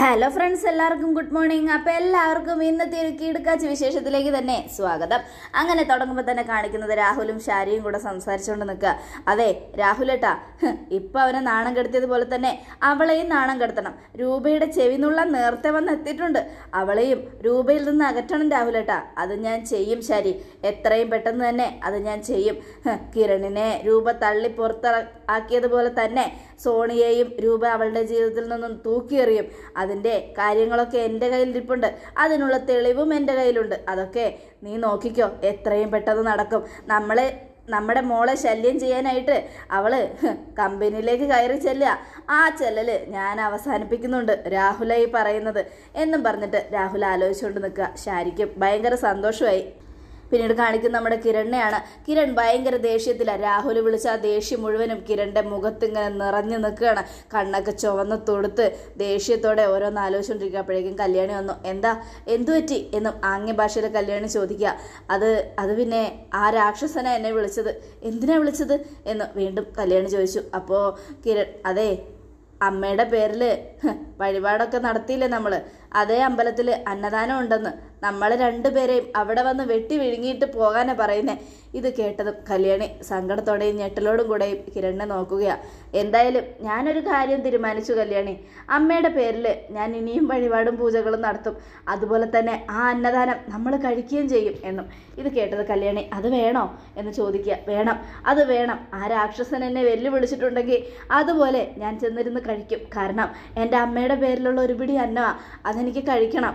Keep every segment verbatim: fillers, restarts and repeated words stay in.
Hello friends, എല്ലാവർക്കും good morning. അപ്പോൾ എല്ലാവർക്കും ഇന്നത്തെ ഒരു കീടുക്കാച്ചി വിശേഷത്തിലേക്ക് തന്നെ സ്വാഗതം. അങ്ങനെ തുടങ്ങുമ്പോൾ തന്നെ കാണിക്കുന്നത് രാഹുലും ഷാരിയും കൂടെ സംസാരിച്ചുകൊണ്ട് നിൽക്കുക. അതെ രാഹുലേട്ടാ, ഇപ്പം അവനെ നാണം കെടുത്തിയതുപോലെ തന്നെ അവളെയും നാണം കെടുത്തണം. രൂപയുടെ ചെവിനുള്ള നേരത്തെ വന്ന് എത്തിയിട്ടുണ്ട്. അവളെയും രൂപയിൽ നിന്ന് അകറ്റണം രാഹുലേട്ടാ. അത് ഞാൻ ചെയ്യും ഷാരി, എത്രയും പെട്ടെന്ന് തന്നെ അത് ഞാൻ ചെയ്യും. കിരണിനെ രൂപ തള്ളി പുറത്താക്കിയതുപോലെ തന്നെ സോണിയെയും രൂപ അവളുടെ ജീവിതത്തിൽ നിന്നും തൂക്കിയെറിയും. അതിൻ്റെ കാര്യങ്ങളൊക്കെ എൻ്റെ കയ്യിലിരിപ്പുണ്ട്, അതിനുള്ള തെളിവും എൻ്റെ കയ്യിലുണ്ട്. അതൊക്കെ നീ നോക്കിക്കോ, എത്രയും പെട്ടെന്ന് നടക്കും. നമ്മളെ നമ്മുടെ മോളെ ശല്യം ചെയ്യാനായിട്ട് അവള് കമ്പനിയിലേക്ക് കയറി ചെല്ലുക. ആ ചെല്ലല് ഞാൻ അവസാനിപ്പിക്കുന്നുണ്ട് രാഹുലായി പറയുന്നത് എന്നും പറഞ്ഞിട്ട് രാഹുൽ ആലോചിച്ചുകൊണ്ട് നിൽക്കുക. ഷാരിക്കും ഭയങ്കര സന്തോഷമായി. പിന്നീട് കാണിക്കുന്ന നമ്മുടെ കിരണിനെയാണ്. കിരൺ ഭയങ്കര ദേഷ്യത്തിലാണ്. രാഹുൽ വിളിച്ച ആ ദേഷ്യം മുഴുവനും കിരണിൻ്റെ മുഖത്തിങ്ങനെ നിറഞ്ഞു നിൽക്കുകയാണ്. കണ്ണൊക്കെ ചുവന്ന് തൊടുത്ത് ദേഷ്യത്തോടെ ഓരോന്ന് ആലോചിച്ചുകൊണ്ടിരിക്കുക. അപ്പോഴേക്കും കല്യാണി വന്നു. എന്താ എന്തു പറ്റി എന്നും ആംഗ്യ ഭാഷയിൽ കല്യാണി ചോദിക്കുക. അത് അത് പിന്നെ ആ രാക്ഷസന എന്നെ വിളിച്ചത്. എന്തിനാ വിളിച്ചത് എന്ന് വീണ്ടും കല്യാണി ചോദിച്ചു. അപ്പോൾ കിരൺ, അതെ അമ്മയുടെ പേരിൽ വഴിപാടൊക്കെ നടത്തിയില്ലേ നമ്മൾ, അതേ അമ്പലത്തിൽ അന്നദാനം ഉണ്ടെന്ന്, നമ്മൾ രണ്ടുപേരെയും അവിടെ വന്ന് വെട്ടി വിഴുങ്ങിയിട്ട് പോകാനാണ് പറയുന്നത്. ഇത് കേട്ടതും കല്യാണി സങ്കടത്തോടെയും ഞെട്ടലോടും കൂടെയും കിരണിനെ നോക്കുകയാണ്. എന്തായാലും ഞാനൊരു കാര്യം തീരുമാനിച്ചു കല്യാണി, അമ്മയുടെ പേരിൽ ഞാൻ ഇനിയും വഴിപാടും പൂജകളും നടത്തും. അതുപോലെ തന്നെ ആ അന്നദാനം നമ്മൾ കഴിക്കുകയും ചെയ്യും എന്നും. ഇത് കേട്ടത് കല്യാണി, അത് വേണോ എന്ന് ചോദിക്കുക. വേണം, അത് വേണം. ആ രാക്ഷസൻ എന്നെ വെല്ലുവിളിച്ചിട്ടുണ്ടെങ്കിൽ അതുപോലെ ഞാൻ ചെന്നിരുന്ന് കഴിക്കും. കാരണം എൻ്റെ അമ്മയുടെ പേരിലുള്ള ഒരു പിടി അന്നമാണ്, അതെനിക്ക് കഴിക്കണം.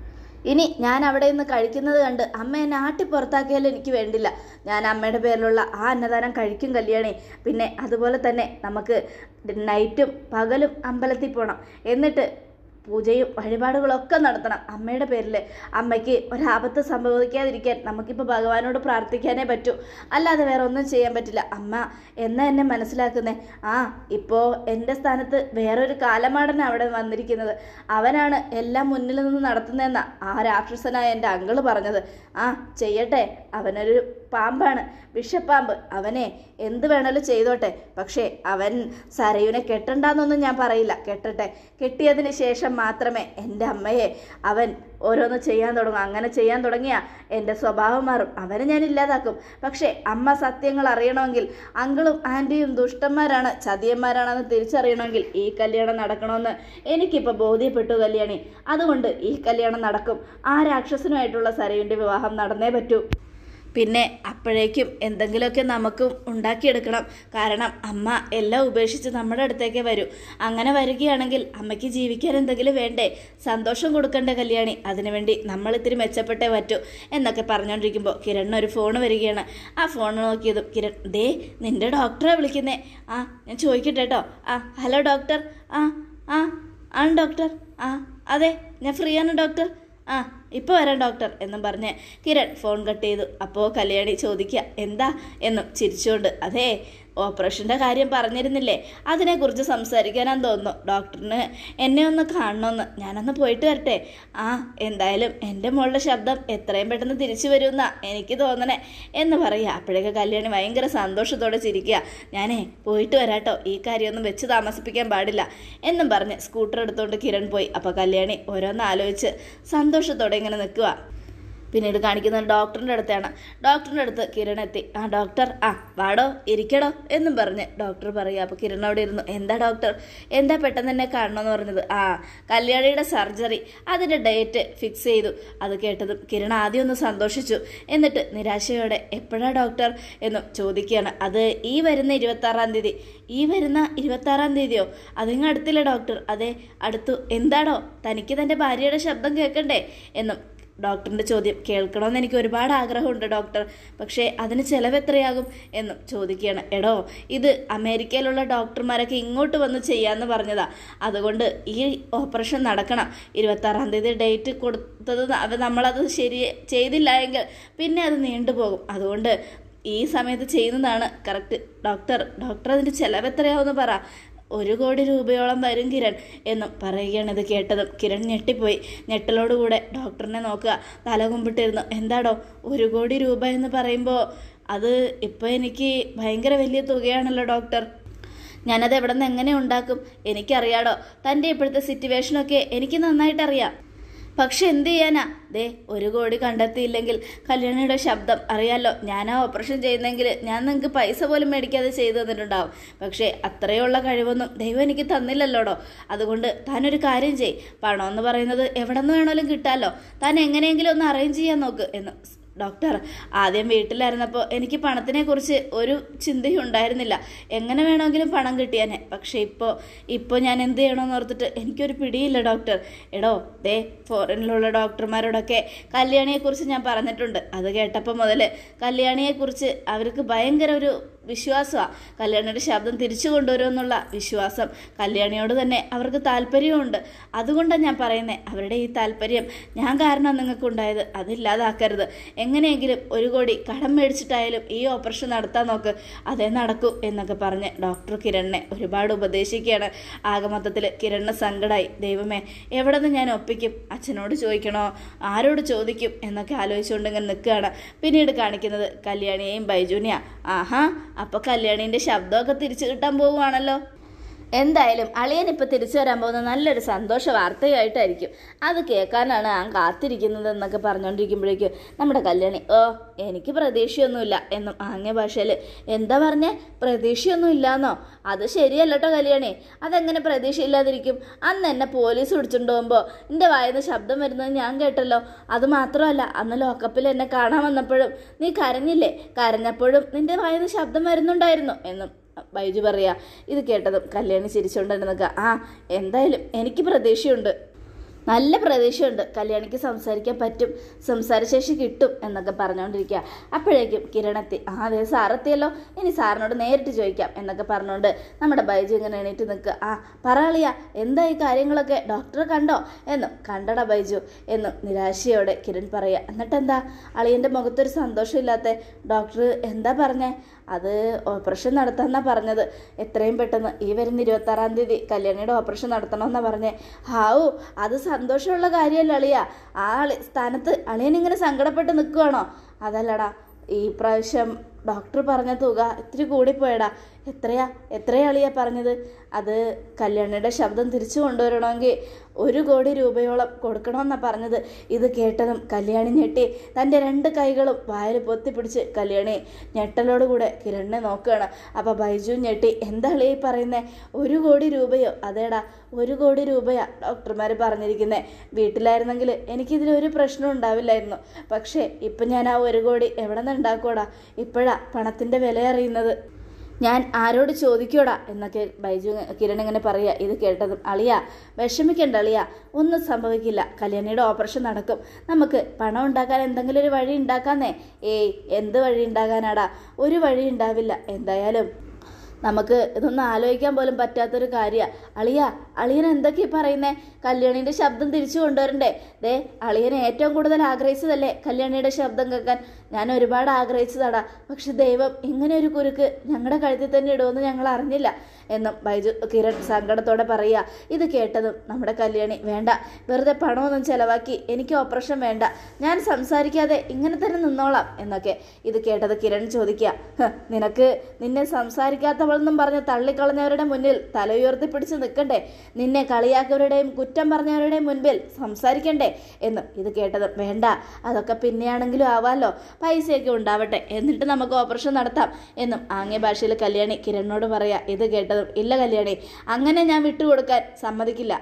ഇനി ഞാൻ അവിടെ നിന്ന് കഴിക്കുന്നത് കണ്ട് അമ്മ എന്നെ ആട്ടി പുറത്താക്കിയാലും എനിക്ക് വേണ്ടില്ല. ഞാൻ അമ്മയുടെ പേരിലുള്ള ആ അന്നദാനം കഴിക്കും കല്യാണി. പിന്നെ അതുപോലെ തന്നെ നമുക്ക് നൈറ്റും പകലും അമ്പലത്തിൽ പോകണം. എന്നിട്ട് പൂജയും വഴിപാടുകളൊക്കെ നടത്തണം അമ്മയുടെ പേരിൽ. അമ്മയ്ക്ക് ഒരാപത്ത് സംഭവിക്കാതിരിക്കാൻ നമുക്കിപ്പോൾ ഭഗവാനോട് പ്രാർത്ഥിക്കാനേ പറ്റൂ, അല്ലാതെ വേറെ ഒന്നും ചെയ്യാൻ പറ്റില്ല. അമ്മ എന്നാ എന്നെ മനസ്സിലാക്കുന്നേ? ആ ഇപ്പോൾ എൻ്റെ സ്ഥാനത്ത് വേറൊരു കാലമാടനാണ് അവിടെ വന്നിരിക്കുന്നത്. അവനാണ് എല്ലാം മുന്നിൽ നിന്ന് നടത്തുന്നതെന്നാണ് ആ രാക്ഷസനായ എൻ്റെ അങ്കിള് പറഞ്ഞത്. ആ ചെയ്യട്ടെ, അവനൊരു പാമ്പാണ്, വിഷപ്പാമ്പ്. അവനെ എന്ത് വേണേലും ചെയ്തോട്ടെ. പക്ഷേ അവൻ സരയുനെ കെട്ടണ്ടെന്നൊന്നും ഞാൻ പറയില്ല. കെട്ടട്ടെ, കെട്ടിയതിന് ശേഷം മാത്രമേ എൻ്റെ അമ്മയെ അവൻ ഓരോന്ന് ചെയ്യാൻ തുടങ്ങും. അങ്ങനെ ചെയ്യാൻ തുടങ്ങിയാൽ എൻ്റെ സ്വഭാവം മാറും, അവനെ ഞാൻ ഇല്ലാതാക്കും. പക്ഷേ അമ്മ സത്യങ്ങൾ അറിയണമെങ്കിൽ, അങ്കിളും ആൻറ്റിയും ദുഷ്ടന്മാരാണ്, ചതിയന്മാരാണെന്ന് തിരിച്ചറിയണമെങ്കിൽ ഈ കല്യാണം നടക്കണമെന്ന് എനിക്കിപ്പോൾ ബോധ്യപ്പെട്ടു കല്യാണി. അതുകൊണ്ട് ഈ കല്യാണം നടക്കും. ആ രാക്ഷസനുമായിട്ടുള്ള സരയുൻ്റെ വിവാഹം നടന്നേ പറ്റൂ. പിന്നെ അപ്പോഴേക്കും എന്തെങ്കിലുമൊക്കെ നമുക്കും ഉണ്ടാക്കിയെടുക്കണം. കാരണം അമ്മ എല്ലാം ഉപേക്ഷിച്ച് നമ്മുടെ അടുത്തേക്ക് വരും. അങ്ങനെ വരികയാണെങ്കിൽ അമ്മയ്ക്ക് ജീവിക്കാൻ എന്തെങ്കിലും വേണ്ടേ, സന്തോഷം കൊടുക്കണ്ടേ കല്യാണി? അതിനുവേണ്ടി നമ്മൾ ഇത്തിരി മെച്ചപ്പെട്ടേ പറ്റൂ എന്നൊക്കെ പറഞ്ഞുകൊണ്ടിരിക്കുമ്പോൾ കിരണിനൊരു ഫോൺ വരികയാണ്. ആ ഫോൺ നോക്കിയതും കിരൺ, ദേ നിൻ്റെ ഡോക്ടറെ വിളിക്കുന്നേ. ആ ഞാൻ ചോദിക്കട്ടെ കേട്ടോ. ആ ഹലോ ഡോക്ടർ. ആ ആ ആണ് ഡോക്ടർ. ആ അതെ ഞാൻ ഫ്രീ ആണ് ഡോക്ടർ. ആ ഇപ്പോൾ വരാം ഡോക്ടർ എന്നും പറഞ്ഞ് കിരൺ ഫോൺ കട്ട് ചെയ്തു. അപ്പോൾ കല്യാണി ചോദിക്കുക എന്താ എന്നും ചിരിച്ചുകൊണ്ട്. അതേ ഓപ്പറേഷൻ്റെ കാര്യം പറഞ്ഞിരുന്നില്ലേ, അതിനെക്കുറിച്ച് സംസാരിക്കാനാന്ന് തോന്നുന്നു. ഡോക്ടറിന് എന്നെ ഒന്ന് കാണണമെന്ന്. ഞാനൊന്ന് പോയിട്ട് വരട്ടെ. ആ എന്തായാലും എൻ്റെ മോളുടെ ശബ്ദം എത്രയും പെട്ടെന്ന് തിരിച്ചു വരുമെന്നാ എനിക്ക് തോന്നണേ എന്ന് പറയുക. അപ്പോഴേക്ക് കല്യാണി ഭയങ്കര സന്തോഷത്തോടെ ചിരിക്കുക. ഞാനേ പോയിട്ട് വരാട്ടോ, ഈ കാര്യമൊന്നും വെച്ച് താമസിപ്പിക്കാൻ പാടില്ല എന്നും പറഞ്ഞ് സ്കൂട്ടർ എടുത്തുകൊണ്ട് കിരൺ പോയി. അപ്പോൾ കല്യാണി ഓരോന്ന് ആലോചിച്ച് സന്തോഷത്തോടെ ഇങ്ങനെ നിൽക്കുക. പിന്നീട് കാണിക്കുന്നത് ഡോക്ടറിൻ്റെ അടുത്താണ്. ഡോക്ടറിൻ്റെ അടുത്ത് കിരൺ എത്തി. ആ ഡോക്ടർ, ആ വാടോ ഇരിക്കടോ എന്നും പറഞ്ഞ് ഡോക്ടർ പറയുക. അപ്പോൾ കിരൺ അവിടെ ഇരുന്നു. എന്താ ഡോക്ടർ, എന്താ പെട്ടെന്ന് തന്നെ കാണണമെന്ന് പറഞ്ഞത്? ആ കല്യാണിയുടെ സർജറി, അതിൻ്റെ ഡേറ്റ് ഫിക്സ് ചെയ്തു. അത് കേട്ടതും കിരൺ ആദ്യം ഒന്ന് സന്തോഷിച്ചു. എന്നിട്ട് നിരാശയോടെ എപ്പോഴാണ് ഡോക്ടർ എന്നും ചോദിക്കുകയാണ്. അത് ഈ വരുന്ന ഇരുപത്താറാം തീയതി. ഈ വരുന്ന ഇരുപത്താറാം തീയതിയോ? അതിങ്ങ് അടുത്തില്ല ഡോക്ടർ. അതെ അടുത്തു. എന്താണോ തനിക്ക് തൻ്റെ ഭാര്യയുടെ ശബ്ദം കേൾക്കണ്ടേ എന്നും ഡോക്ടറിൻ്റെ ചോദ്യം. കേൾക്കണമെന്ന് എനിക്ക് ഒരുപാട് ആഗ്രഹമുണ്ട് ഡോക്ടർ, പക്ഷേ അതിന് ചിലവ് എത്രയാകും എന്നും ചോദിക്കുകയാണ്. എടോ ഇത് അമേരിക്കയിലുള്ള ഡോക്ടർമാരൊക്കെ ഇങ്ങോട്ട് വന്ന് ചെയ്യാമെന്ന് പറഞ്ഞതാ. അതുകൊണ്ട് ഈ ഓപ്പറേഷൻ നടക്കണം. ഇരുപത്താറാം തീയതി ഡേറ്റ് കൊടുത്തത് നമ്മളത് ശരി ചെയ്തില്ല എങ്കിൽ പിന്നെ അത് നീണ്ടുപോകും. അതുകൊണ്ട് ഈ സമയത്ത് ചെയ്യുന്നതാണ് കറക്റ്റ്. ഡോക്ടർ ഡോക്ടർ അതിൻ്റെ ചിലവ് എത്രയാവുമെന്ന് പറ. ഒരു കോടി രൂപയോളം വരും കിരൺ എന്നും പറയുകയാണ്. ഇത് കേട്ടതും കിരൺ ഞെട്ടിപ്പോയി. ഞെട്ടലോടുകൂടെ ഡോക്ടറിനെ നോക്കുക. തല കുമ്പിട്ടിരുന്നു. എന്താടോ ഒരു കോടി രൂപ എന്ന് പറയുമ്പോൾ അത് ഇപ്പോൾ എനിക്ക് ഭയങ്കര വലിയ തുകയാണല്ലോ ഡോക്ടർ. ഞാനത് എവിടെ നിന്ന് എങ്ങനെ ഉണ്ടാക്കും? എനിക്കറിയാടോ, തൻ്റെ ഇപ്പോഴത്തെ സിറ്റുവേഷനൊക്കെ എനിക്ക് നന്നായിട്ടറിയാം. പക്ഷെ എന്ത് ചെയ്യാനാ? ദേ, ഒരു കോടി കണ്ടെത്തിയില്ലെങ്കിൽ കല്യാണിയുടെ ശബ്ദം അറിയാലോ. ഞാൻ ആ ഓപ്പറേഷൻ ചെയ്യുന്നെങ്കിൽ ഞാൻ നിങ്ങൾക്ക് പൈസ പോലും മേടിക്കാതെ ചെയ്തു തന്നിട്ടുണ്ടാവും. പക്ഷേ അത്രയുള്ള കഴിവൊന്നും ദൈവം എനിക്ക് തന്നില്ലല്ലോടോ. അതുകൊണ്ട് താനൊരു കാര്യം ചെയ്. പണം എന്ന് പറയുന്നത് എവിടെ നിന്ന് വേണമെങ്കിലും കിട്ടാമല്ലോ. താൻ എങ്ങനെയെങ്കിലും ഒന്ന് അറേഞ്ച് ചെയ്യാൻ നോക്ക് എന്ന്. ഡോക്ടർ, ആദ്യം വീട്ടിലായിരുന്നപ്പോൾ എനിക്ക് പണത്തിനെക്കുറിച്ച് ഒരു ചിന്തയും ഉണ്ടായിരുന്നില്ല. എങ്ങനെ വേണമെങ്കിലും പണം കിട്ടിയാനെ. പക്ഷെ ഇപ്പോൾ ഇപ്പോൾ ഞാൻ എന്ത് ചെയ്യണമെന്ന് ഓർത്തിട്ട് എനിക്കൊരു പിടിയില്ല ഡോക്ടർ. എടോ, ദേ, ഫോറിനിലുള്ള ഡോക്ടർമാരോടൊക്കെ കല്യാണിയെക്കുറിച്ച് ഞാൻ പറഞ്ഞിട്ടുണ്ട്. അത് കേട്ടപ്പോൾ മുതൽ കല്യാണിയെക്കുറിച്ച് അവർക്ക് ഭയങ്കര ഒരു വിശ്വാസമാണ്. കല്യാണിയുടെ ശബ്ദം തിരിച്ചു കൊണ്ടുവരുമെന്നുള്ള വിശ്വാസം കല്യാണിയോട് തന്നെ അവർക്ക് താല്പര്യമുണ്ട്. അതുകൊണ്ടാണ് ഞാൻ പറയുന്നത്, അവരുടെ ഈ താല്പര്യം ഞാൻ കാരണം നിങ്ങൾക്കുണ്ടായത് അതില്ലാതാക്കരുത്. എങ്ങനെയെങ്കിലും ഒരു കോടി കടം മേടിച്ചിട്ടായാലും ഈ ഓപ്പറേഷൻ നടത്താൻ നോക്ക്, അതേ നടക്കൂ എന്നൊക്കെ പറഞ്ഞ് ഡോക്ടർ കിരണിനെ ഒരുപാട് ഉപദേശിക്കുകയാണ്. ആകെ മൊത്തത്തിൽ കിരണിന് സങ്കടമായി. ദൈവമേ, എവിടെ നിന്ന് ഞാൻ ഒപ്പിക്കും? അച്ഛനോട് ചോദിക്കണോ, ആരോട് ചോദിക്കും എന്നൊക്കെ ആലോചിച്ചുകൊണ്ട് ഇങ്ങനെ നിൽക്കുകയാണ്. പിന്നീട് കാണിക്കുന്നത് കല്യാണിയെയും ബൈജുനെയാ. ആഹാ, അപ്പോൾ കല്യാണീൻ്റെ ശബ്ദമൊക്കെ തിരിച്ചു കിട്ടാൻ പോവുകയാണല്ലോ. എന്തായാലും അളിയൻ ഇപ്പം തിരിച്ചു വരാൻ പോകുന്ന നല്ലൊരു സന്തോഷ വാർത്തയായിട്ടായിരിക്കും. അത് കേൾക്കാനാണ് ഞാൻ കാത്തിരിക്കുന്നത് എന്നൊക്കെ പറഞ്ഞുകൊണ്ടിരിക്കുമ്പോഴേക്കും നമ്മുടെ കല്യാണി, ഓ എനിക്ക് പ്രതീക്ഷയൊന്നുമില്ല എന്നും ആംഗ്യ ഭാഷയിൽ. എന്താ പറഞ്ഞേ? പ്രതീക്ഷയൊന്നും ഇല്ലാന്നോ? അത് ശരിയല്ല കേട്ടോ കല്യാണി. അതെങ്ങനെ പ്രതീക്ഷയില്ലാതിരിക്കും? അന്ന് എന്നെ പോലീസ് പിടിച്ചുകൊണ്ട് പോകുമ്പോൾ എൻ്റെ വായന്ന് ശബ്ദം വരുന്നത് ഞാൻ കേട്ടല്ലോ. അത് മാത്രമല്ല, അന്ന് ലോക്കപ്പിൽ എന്നെ കാണാൻ വന്നപ്പോഴും നീ കരഞ്ഞില്ലേ? കരഞ്ഞപ്പോഴും നിൻ്റെ വായന്ന് ശബ്ദം വരുന്നുണ്ടായിരുന്നു എന്നും ബൈജു പറയാ. ഇത് കേട്ടതും കല്യാണി ചിരിച്ചുകൊണ്ട് നിൽക്കുക. ആ, എന്തായാലും എനിക്ക് പ്രതീക്ഷയുണ്ട്, നല്ല പ്രതീക്ഷയുണ്ട്. കല്യാണിക്ക് സംസാരിക്കാൻ പറ്റും, സംസാരശേഷി കിട്ടും എന്നൊക്കെ പറഞ്ഞുകൊണ്ടിരിക്കുക. അപ്പോഴേക്കും കിരണെത്തി. ആ, അതെ, സാറെത്തിയല്ലോ, ഇനി സാറിനോട് നേരിട്ട് ചോദിക്കാം എന്നൊക്കെ പറഞ്ഞുകൊണ്ട് നമ്മുടെ ബൈജു ഇങ്ങനെ എണീറ്റ് നിൽക്കുക. ആ, പറയാളിയ, എന്താ ഈ കാര്യങ്ങളൊക്കെ? ഡോക്ടറെ കണ്ടോ എന്നും. കണ്ടടാ ബൈജു എന്നും നിരാശയോടെ കിരൺ പറയുക. എന്നിട്ടെന്താ അളിയൻ്റെ മുഖത്തൊരു സന്തോഷമില്ലാത്ത? ഡോക്ടർ എന്താ പറഞ്ഞേ? അത് ഓപ്പറേഷൻ നടത്താമെന്നാണ് പറഞ്ഞത്. എത്രയും പെട്ടെന്ന് ഈ വരുന്ന ഇരുപത്താറാം തീയതി കല്യാണിയുടെ ഓപ്പറേഷൻ നടത്തണമെന്നാണ് പറഞ്ഞേ. ഹാവു, അത് സന്തോഷമുള്ള കാര്യമല്ല അളിയ. ആ അളി സ്ഥാനത്ത് അളിയനിങ്ങനെ സങ്കടപ്പെട്ട് നിൽക്കുകയാണോ? അതല്ലടാ, ഈ പ്രാവശ്യം ഡോക്ടർ പറഞ്ഞ തുക ഇത്തിരി കൂടിപ്പോയടാ. എത്രയാ എത്രയാ അളിയാ പറഞ്ഞത്? അത് കല്യാണിയുടെ ശബ്ദം തിരിച്ചു കൊണ്ടുവരണമെങ്കിൽ ഒരു കോടി രൂപയോളം കൊടുക്കണമെന്നാണ് പറഞ്ഞത്. ഇത് കേട്ടതും കല്യാണി ഞെട്ടി തൻ്റെ രണ്ട് കൈകളും വായിൽ പൊത്തിപ്പിടിച്ച് കല്യാണി ഞെട്ടലോടുകൂടെ കിരണിനെ നോക്കുകയാണ്. അപ്പോൾ ബൈജു ഞെട്ടി. എന്താ അളിയാ പറയുന്നത്? ഒരു കോടി രൂപയോ? അതേടാ, ഒരു കോടി രൂപയാ ഡോക്ടർമാർ പറഞ്ഞിരിക്കുന്നത്. വീട്ടിലായിരുന്നെങ്കിൽ എനിക്കിതിലൊരു പ്രശ്നം ഉണ്ടാവില്ലായിരുന്നു. പക്ഷേ ഇപ്പം ഞാൻ ആ ഒരു കോടി എവിടെ നിന്ന് ഉണ്ടാക്കുവാടാ? ഇപ്പോഴാ പണത്തിൻ്റെ വില അറിയുന്നത്. ഞാൻ ആരോട് ചോദിക്കൂടാ എന്നൊക്കെ ബൈജു കിരൺ ഇങ്ങനെ പറയുക. ഇത് കേട്ടതും അളിയ വിഷമിക്കണ്ട അളിയ, ഒന്നും സംഭവിക്കില്ല. കല്യാണിയുടെ ഓപ്പറേഷൻ നടക്കും. നമുക്ക് പണം ഉണ്ടാക്കാൻ എന്തെങ്കിലും ഒരു വഴി ഉണ്ടാക്കാന്നേ. ഏയ്, എന്ത് വഴി ഉണ്ടാകാനാടാ? ഒരു വഴി ഉണ്ടാവില്ല. എന്തായാലും നമുക്ക് ഇതൊന്നും ആലോചിക്കാൻ പോലും പറ്റാത്തൊരു കാര്യമാണ്. അളിയ, അളിയൻ എന്തൊക്കെയാ പറയുന്നേ? കല്യാണീൻ്റെ ശബ്ദം തിരിച്ചു കൊണ്ടുവരണ്ടേ? ദേ, അളിയനെ ഏറ്റവും കൂടുതൽ ആഗ്രഹിച്ചതല്ലേ കല്യാണിയുടെ ശബ്ദം കേൾക്കാൻ? ഞാൻ ഒരുപാട് ആഗ്രഹിച്ചതാടാ. പക്ഷെ ദൈവം ഇങ്ങനെ ഒരു കുരുക്ക് ഞങ്ങളുടെ കഴുത്തിൽ തന്നെ ഇടുമെന്ന് ഞങ്ങൾ അറിഞ്ഞില്ല എന്നും ബൈജു കിരൺ സങ്കടത്തോടെ പറയുക. ഇത് കേട്ടതും നമ്മുടെ കല്യാണി, വേണ്ട, വെറുതെ പണമൊന്നും ചിലവാക്കി എനിക്ക് ഓപ്പറേഷൻ വേണ്ട, ഞാൻ സംസാരിക്കാതെ ഇങ്ങനെ തന്നെ നിന്നോളാം എന്നൊക്കെ. ഇത് കേട്ടത് കിരൺ ചോദിക്കുക. നിനക്ക് നിന്നെ സംസാരിക്കാത്തവളെന്നും പറഞ്ഞ് തള്ളിക്കളഞ്ഞവരുടെ മുന്നിൽ തല ഉയർത്തി പിടിച്ച് നിൽക്കണ്ടേ? നിന്നെ കളിയാക്കിയവരുടെയും കുറ്റം പറഞ്ഞവരുടെയും മുൻപിൽ സംസാരിക്കണ്ടേ എന്നും. ഇത് കേട്ടത് വേണ്ട, അതൊക്കെ പിന്നെയാണെങ്കിലും ആവാമല്ലോ, പൈസയൊക്കെ ഉണ്ടാവട്ടെ, എന്നിട്ട് നമുക്ക് ഓപ്പറേഷൻ നടത്താം എന്നും ആംഗ്യ ഭാഷയിൽ കല്യാണി കിരണിനോട് പറയാ. ഇത് കേട്ടതും ഇല്ല കല്യാണി, അങ്ങനെ ഞാൻ വിട്ടുകൊടുക്കാൻ സമ്മതിക്കില്ല.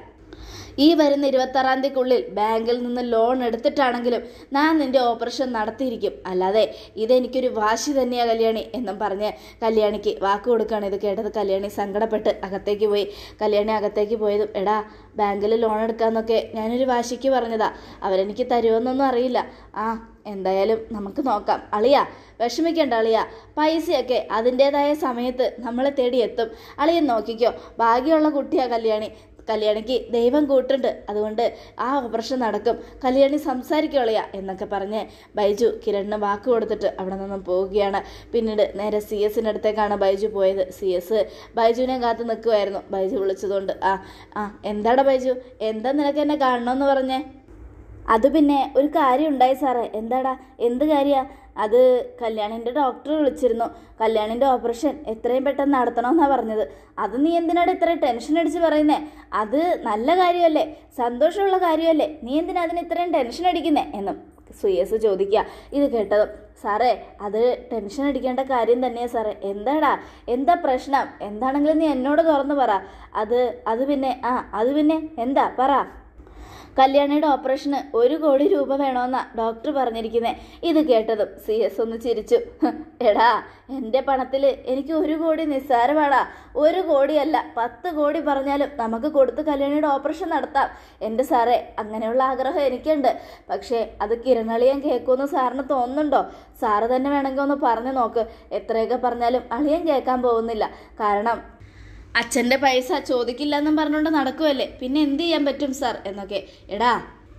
ഈ വരുന്ന ഇരുപത്താറാം തീയതിക്കുള്ളിൽ ബാങ്കിൽ നിന്ന് ലോൺ എടുത്തിട്ടാണെങ്കിലും ഞാൻ നിൻ്റെ ഓപ്പറേഷൻ നടത്തിയിരിക്കും. അല്ലാതെ ഇതെനിക്കൊരു വാശി തന്നെയാണ് കല്യാണി എന്നും പറഞ്ഞ് കല്യാണിക്ക് വാക്ക് കൊടുക്കുകയാണ്. ഇത് കേട്ടത് കല്യാണി സങ്കടപ്പെട്ട് അകത്തേക്ക് പോയി. കല്യാണി അകത്തേക്ക് പോയതും, എടാ, ബാങ്കിൽ ലോൺ എടുക്കാമെന്നൊക്കെ ഞാനൊരു വാശിക്ക് പറഞ്ഞതാ, അവരെനിക്ക് തരുമെന്നൊന്നും അറിയില്ല. ആ, എന്തായാലും നമുക്ക് നോക്കാം. അളിയ വിഷമിക്കേണ്ട അളിയ, പൈസയൊക്കെ അതിൻ്റേതായ സമയത്ത് നമ്മളെ തേടി എത്തും. അളിയൻ നോക്കിക്കോ, ഭാഗ്യമുള്ള കുട്ടിയാ കല്യാണി. കല്യാണിക്ക് ദൈവം കൂട്ടുണ്ട്, അതുകൊണ്ട് ആ ഓപ്പറേഷൻ നടക്കും. കല്യാണി സംസാരിക്കും അളിയ എന്നൊക്കെ പറഞ്ഞ് ബൈജു കിരണിന് വാക്ക് കൊടുത്തിട്ട് അവിടെ നിന്നും പോവുകയാണ്. പിന്നീട് നേരെ സി എസിൻ്റെ അടുത്തേക്കാണ് ബൈജു പോയത്. സി എസ് ബൈജുവിനെ കാത്ത് നിൽക്കുമായിരുന്നു. ബൈജു വിളിച്ചതുകൊണ്ട്, ആ ആ എന്താടാ ബൈജു, എന്താ നിനക്ക് എന്നെ കാണണമെന്ന് പറഞ്ഞേ? അത് പിന്നെ ഒരു കാര്യം ഉണ്ടായി സാറേ. എന്താടാ? എന്ത് കാര്യമാണ്? അത് കല്യാണിൻ്റെ ഡോക്ടർ വിളിച്ചിരുന്നു. കല്യാണിൻ്റെ ഓപ്പറേഷൻ എത്രയും പെട്ടെന്ന് നടത്തണമെന്നാണ് പറഞ്ഞത്. അത് നീ എന്തിനാണ് ഇത്രയും ടെൻഷൻ അടിച്ച് പറയുന്നേ? അത് നല്ല കാര്യമല്ലേ, സന്തോഷമുള്ള കാര്യമല്ലേ, നീ എന്തിനാ അതിന് ഇത്രയും ടെൻഷൻ അടിക്കുന്നേ എന്നും സുയേസ് ചോദിക്കുക. ഇത് കേട്ടതും സാറേ, അത് ടെൻഷൻ അടിക്കേണ്ട കാര്യം തന്നെയാണ് സാറേ. എന്താടാ, എന്താ പ്രശ്നം? എന്താണെങ്കിലും നീ എന്നോട് തുറന്നു പറ. അത് അത് പിന്നെ ആ അത് പിന്നെ എന്താ പറ. കല്യാണിയുടെ ഓപ്പറേഷന് ഒരു കോടി രൂപ വേണമെന്നാ ഡോക്ടർ പറഞ്ഞിരിക്കുന്നത്. ഇത് കേട്ടതും സി എസ് ഒന്ന് ചിരിച്ചു. എടാ, എൻ്റെ പണത്തിൽ എനിക്ക് ഒരു കോടി നിസ്സാരമാടാ. ഒരു കോടിയല്ല, പത്ത് കോടി പറഞ്ഞാലും നമുക്ക് കൊടുത്ത് കല്യാണിയുടെ ഓപ്പറേഷൻ നടത്താം. എൻ്റെ സാറേ, അങ്ങനെയുള്ള ആഗ്രഹം എനിക്കുണ്ട്. പക്ഷേ അത് കിരണളിയൻ കേൾക്കുമെന്ന് സാറിന് തോന്നുന്നുണ്ടോ? സാറ് തന്നെ വേണമെങ്കിൽ ഒന്ന് പറഞ്ഞു നോക്ക്. എത്രയൊക്കെ പറഞ്ഞാലും അളിയൻ കേൾക്കാൻ പോകുന്നില്ല. കാരണം അച്ഛൻ്റെ പൈസ ചോദിക്കില്ല എന്നും പറഞ്ഞുകൊണ്ട് നടക്കുമല്ലേ, പിന്നെ എന്ത് ചെയ്യാൻ പറ്റും സാർ എന്നൊക്കെ. എടാ,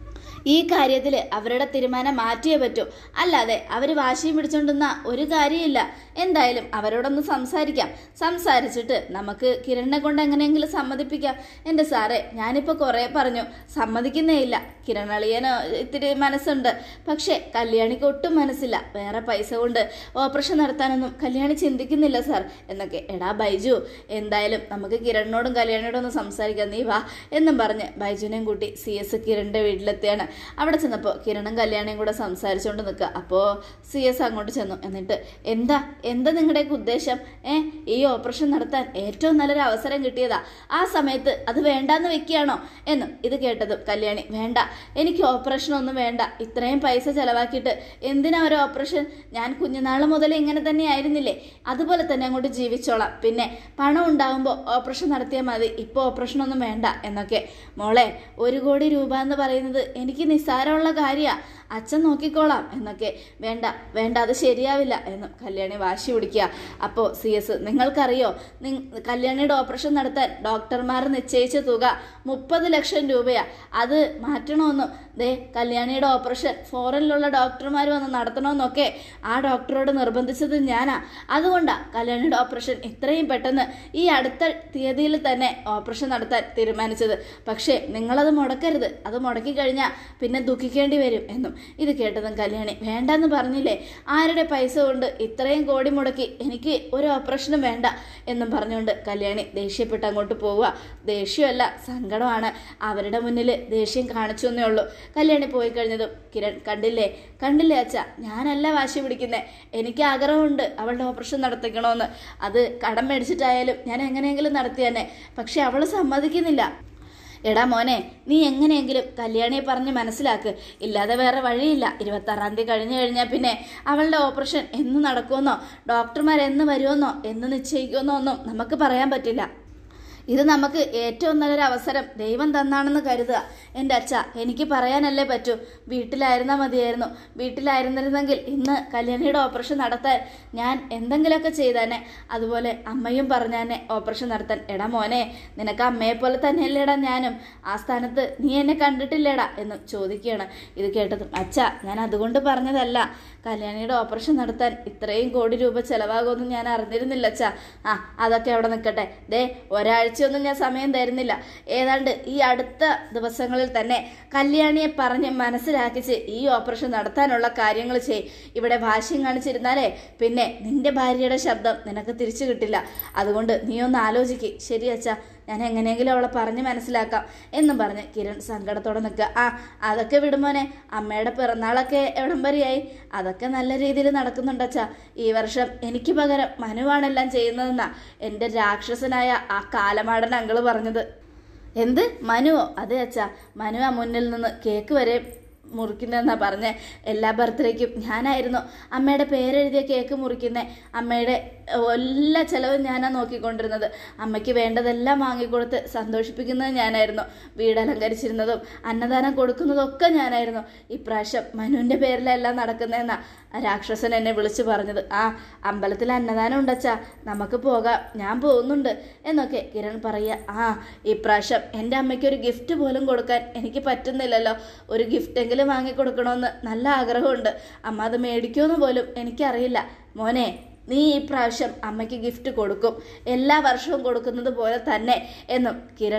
ഈ കാര്യത്തിൽ അവരുടെ തീരുമാനം മാറ്റിയേ പറ്റൂ. അല്ലാതെ അവർ വാശിയും പിടിച്ചോണ്ടുന്ന ഒരു കാര്യമില്ല. എന്തായാലും അവരോടൊന്ന് സംസാരിക്കാം. സംസാരിച്ചിട്ട് നമുക്ക് കിരണിനെ കൊണ്ട് എങ്ങനെയെങ്കിലും സമ്മതിപ്പിക്കാം. എൻ്റെ സാറേ, ഞാനിപ്പോൾ കുറേ പറഞ്ഞു, സമ്മതിക്കുന്നേ ഇല്ല. കിരണളിയന് ഇത്തിരി മനസ്സുണ്ട്, പക്ഷേ കല്യാണിക്ക് ഒട്ടും മനസ്സില്ല. വേറെ പൈസ കൊണ്ട് ഓപ്പറേഷൻ നടത്താനൊന്നും കല്യാണി ചിന്തിക്കുന്നില്ല സാർ എന്നൊക്കെ. എടാ ബൈജു, എന്തായാലും നമുക്ക് കിരണിനോടും കല്യാണിയോടും ഒന്ന് സംസാരിക്കാം, നീ വാ എന്നും പറഞ്ഞ് ബൈജുവിനെയും കൂട്ടി സി എസ് കിരണിൻ്റെ വീട്ടിലെത്തിയാണ്. അവിടെ ചെന്നപ്പോൾ കിരണും കല്യാണിയും കൂടെ സംസാരിച്ചുകൊണ്ട് നിൽക്കുക. അപ്പോൾ സി എസ് അങ്ങോട്ട് ചെന്നു. എന്നിട്ട് എന്താ എന്താ നിങ്ങളുടെയൊക്കെ ഉദ്ദേശം? ഏ ഈ ഓപ്പറേഷൻ നടത്താൻ ഏറ്റവും നല്ലൊരു അവസരം കിട്ടിയതാ, ആ സമയത്ത് അത് വേണ്ടാന്ന് വെക്കുകയാണോ എന്നും. ഇത് കേട്ടതും കല്യാണി, വേണ്ട, എനിക്ക് ഓപ്പറേഷൻ ഒന്നും വേണ്ട. ഇത്രയും പൈസ ചെലവാക്കിയിട്ട് എന്തിനാ ഒരു ഓപ്പറേഷൻ? ഞാൻ കുഞ്ഞുനാൾ മുതൽ ഇങ്ങനെ തന്നെ ആയിരുന്നില്ലേ, അതുപോലെ തന്നെ അങ്ങോട്ട് ജീവിച്ചോളാം. പിന്നെ പണം ഉണ്ടാകുമ്പോൾ ഓപ്പറേഷൻ നടത്തിയാൽ മതി, ഇപ്പോൾ ഓപ്പറേഷൻ ഒന്നും വേണ്ട എന്നൊക്കെ. മോളെ, ഒരു കോടി രൂപ എന്ന് പറയുന്നത് എനിക്ക് നിസ്സാരമുള്ള കാര്യമാണ്, അച്ഛൻ നോക്കിക്കോളാം എന്നൊക്കെ. വേണ്ട വേണ്ട, അത് ശരിയാവില്ല എന്നും കല്യാണി വാശി പിടിക്കുക. അപ്പോൾ സി എസ്, നിങ്ങൾക്കറിയോ, കല്യാണിയുടെ ഓപ്പറേഷൻ നടത്താൻ ഡോക്ടർമാർ നിശ്ചയിച്ച തുക മുപ്പത് ലക്ഷം രൂപയാ. അത് മാറ്റണമെന്നും ദേ കല്യാണിയുടെ ഓപ്പറേഷൻ ഫോറിനിലുള്ള ഡോക്ടർമാർ വന്ന് നടത്തണമെന്നൊക്കെ ആ ഡോക്ടറോട് നിർബന്ധിച്ചത് ഞാനാ. അതുകൊണ്ടാണ് കല്യാണിയുടെ ഓപ്പറേഷൻ ഇത്രയും പെട്ടെന്ന് ഈ അടുത്ത തീയതിയിൽ തന്നെ ഓപ്പറേഷൻ നടത്താൻ തീരുമാനിച്ചത്. പക്ഷേ നിങ്ങളത് മുടക്കരുത്, അത് മുടക്കി കഴിഞ്ഞാൽ പിന്നെ ദുഃഖിക്കേണ്ടി വരും എന്നും. ഇത് കേട്ടതും കല്യാണി, വേണ്ടെന്ന് പറഞ്ഞില്ലേ, ആരുടെ പൈസ കൊണ്ട് ഇത്രയും കോടി മുടക്കി എനിക്ക് ഒരു ഓപ്പറേഷനും വേണ്ട എന്നും പറഞ്ഞുകൊണ്ട് കല്യാണി ദേഷ്യപ്പെട്ട് അങ്ങോട്ട് പോവുക. ദേഷ്യമല്ല, സങ്കടമാണ്. അവരുടെ മുന്നിൽ ദേഷ്യം കാണിച്ചു എന്നേ ഉള്ളൂ. കല്യാണി പോയി കഴിഞ്ഞതും കിരൺ, കണ്ടില്ലേ കണ്ടില്ലേ അച്ഛ, ഞാനല്ല വാശി പിടിക്കുന്നത്, എനിക്ക് ആഗ്രഹമുണ്ട് അവളുടെ ഓപ്പറേഷൻ നടത്തിക്കണമെന്ന്. അത് കടം മേടിച്ചിട്ടായാലും ഞാൻ എങ്ങനെയെങ്കിലും നടത്തിയാനെ, പക്ഷെ അവൾ സമ്മതിക്കുന്നില്ല. എടാ മോനെ, നീ എങ്ങനെയെങ്കിലും കല്യാണിയെ പറഞ്ഞ് മനസ്സിലാക്ക്, ഇല്ലാതെ വേറെ വഴിയില്ല. ഇരുപത്താറാം തീയതി കഴിഞ്ഞു കഴിഞ്ഞാൽ പിന്നെ അവളുടെ ഓപ്പറേഷൻ എന്ന് നടക്കുമെന്നോ ഡോക്ടർമാർ എന്ന് വരുമെന്നോ എന്ന് നിശ്ചയിക്കുമെന്നോ ഒന്നും നമുക്ക് പറയാൻ പറ്റില്ല. ഇത് നമുക്ക് ഏറ്റവും നല്ലൊരു അവസരം ദൈവം തന്നാണെന്ന് കരുതുക. എൻ്റെ അച്ഛ, എനിക്ക് പറയാനല്ലേ പറ്റൂ. വീട്ടിലായിരുന്നാൽ മതിയായിരുന്നു. വീട്ടിലായിരുന്നിരുന്നെങ്കിൽ ഇന്ന് കല്യാണിയുടെ ഓപ്പറേഷൻ നടത്താൻ ഞാൻ എന്തെങ്കിലുമൊക്കെ ചെയ്താനെ. അതുപോലെ അമ്മയും പറഞ്ഞാനെ ഓപ്പറേഷൻ നടത്താൻ. എടാ മോനെ, നിനക്ക് അമ്മയെ പോലെ തന്നെയല്ലേടാ ഞാനും, ആ സ്ഥാനത്ത് നീ എന്നെ കണ്ടിട്ടില്ലേടാ എന്ന് ചോദിക്കുകയാണ്. ഇത് കേട്ടതും, അച്ഛ, ഞാൻ അതുകൊണ്ട് പറഞ്ഞതല്ല, കല്യാണിയുടെ ഓപ്പറേഷൻ നടത്താൻ ഇത്രയും കോടി രൂപ ചിലവാകുമെന്ന് ഞാൻ അറിഞ്ഞിരുന്നില്ല അച്ഛ. ആ അതൊക്കെ അവിടെ നിൽക്കട്ടെ. ദേ ഒരാഴ്ചയൊന്നും ഞാൻ സമയം തരുന്നില്ല. ഏതാണ്ട് ഈ അടുത്ത ദിവസങ്ങളിൽ തന്നെ കല്യാണിയെ പറഞ്ഞ് മനസ്സിലാക്കിച്ച് ഈ ഓപ്പറേഷൻ നടത്താനുള്ള കാര്യങ്ങൾ ചെയ്. ഇവിടെ ഭാഷ്യം കാണിച്ചിരുന്നാലേ പിന്നെ നിന്റെ ഭാര്യയുടെ ശബ്ദം നിനക്ക് തിരിച്ചു കിട്ടില്ല. അതുകൊണ്ട് നീ ഒന്ന് ആലോചിക്ക്. ശരി അച്ഛ, ഞാൻ എങ്ങനെയെങ്കിലും അവളെ പറഞ്ഞ് മനസ്സിലാക്കാം എന്നും പറഞ്ഞ് കിരൺ സങ്കടത്തോടെ നിൽക്കുക. ആ അതൊക്കെ വിടുമോനെ, അമ്മയുടെ പിറന്നാളൊക്കെ എവിടം വരെയായി? അതൊക്കെ നല്ല രീതിയിൽ നടക്കുന്നുണ്ടച്ചാ. ഈ വർഷം എനിക്ക് പകരം മനുവാണെല്ലാം ചെയ്യുന്നതെന്നാ എൻ്റെ രാക്ഷസനായ ആ കാലമാടൻ അങ്കിള് പറഞ്ഞത്. എന്ത് മനുവോ? അതെ അച്ഛാ, മനുവാ മുന്നിൽ നിന്ന് കേക്ക് വരെ മുറിക്കുന്നതെന്നാ പറഞ്ഞേ. എല്ലാ ബർത്ത്ഡേക്കും ഞാനായിരുന്നു അമ്മയുടെ പേരെഴുതിയ കേക്ക് മുറിക്കുന്നത്. അമ്മയുടെ എല്ലാ ചിലവും ഞാനാണ് നോക്കിക്കൊണ്ടിരുന്നത്. അമ്മയ്ക്ക് വേണ്ടതെല്ലാം വാങ്ങിക്കൊടുത്ത് സന്തോഷിപ്പിക്കുന്നത് ഞാനായിരുന്നു. വീട് അലങ്കരിച്ചിരുന്നതും അന്നദാനം കൊടുക്കുന്നതും ഒക്കെ ഞാനായിരുന്നു. ഇപ്രാവശ്യം മനുവിൻ്റെ പേരിലെല്ലാം നടക്കുന്നതെന്നാ രാക്ഷസൻ എന്നെ വിളിച്ചു പറഞ്ഞത്. ആ അമ്പലത്തിൽ അന്നദാനം ഉണ്ടച്ചാ, നമുക്ക് പോകാം, ഞാൻ പോകുന്നുണ്ട് എന്നൊക്കെ കിരൺ പറയുക. ആ ഇപ്രാവശ്യം എൻ്റെ അമ്മയ്ക്ക് ഒരു ഗിഫ്റ്റ് പോലും കൊടുക്കാൻ എനിക്ക് പറ്റുന്നില്ലല്ലോ. ഒരു ഗിഫ്റ്റെങ്കിലും വാങ്ങിക്കൊടുക്കണമെന്ന് നല്ല ആഗ്രഹമുണ്ട്. അമ്മ അത് മേടിക്കുമെന്ന് പോലും എനിക്കറിയില്ല. മോനെ, നീ ഈ പ്രാവശ്യം അമ്മയ്ക്ക് ഗിഫ്റ്റ് കൊടുക്കും, എല്ലാ വർഷവും കൊടുക്കുന്നത് പോലെ തന്നെ എന്നും കിരൺ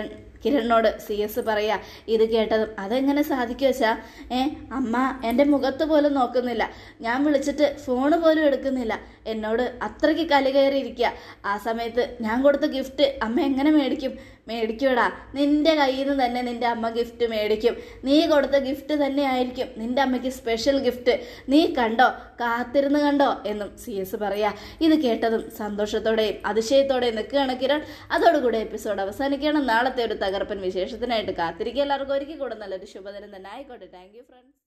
കിരണിനോട് സി എസ് പറയാ. ഇത് കേട്ടതും അതെങ്ങനെ സാധിക്കും വെച്ചാ ഏ അമ്മ എൻ്റെ മുഖത്ത് പോലും നോക്കുന്നില്ല, ഞാൻ വിളിച്ചിട്ട് ഫോണ് പോലും എടുക്കുന്നില്ല, എന്നോട് അത്രയ്ക്ക് കലി കയറിയിരിക്കുക. ആ സമയത്ത് ഞാൻ കൊടുത്ത ഗിഫ്റ്റ് അമ്മ എങ്ങനെ മേടിക്കും? മേടിക്കൂടാ, നിന്റെ കയ്യിൽ നിന്ന് തന്നെ നിന്റെ അമ്മ ഗിഫ്റ്റ് മേടിക്കും. നീ കൊടുത്ത ഗിഫ്റ്റ് തന്നെ ആയിരിക്കും നിന്റെ അമ്മയ്ക്ക് സ്പെഷ്യൽ ഗിഫ്റ്റ്. നീ കണ്ടോ, കാത്തിരുന്ന് കണ്ടോ എന്നും സി എസ് പറയാ. ഇത് കേട്ടതും സന്തോഷത്തോടെയും അതിശയത്തോടെയും നിൽക്കുകയാണ് കിരൺ. അതോടുകൂടെ എപ്പിസോഡ് അവസാനിക്കുകയാണ്. നാളത്തെ ഒരു തകർപ്പൻ വിശേഷത്തിനായിട്ട് കാത്തിരിക്കുക. എല്ലാവർക്കും ഒരിക്കൽ കൂടെ നല്ലൊരു ശുഭദിനം തന്നെ ആയിക്കോട്ടെ. Thank you friends.